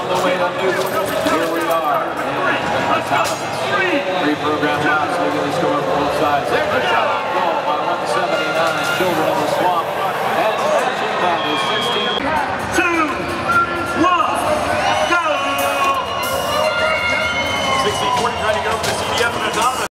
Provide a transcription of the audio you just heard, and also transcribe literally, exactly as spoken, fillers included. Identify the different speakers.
Speaker 1: on the way to Newton. Here we are. And our top three program laps. Look at the score for both sides. There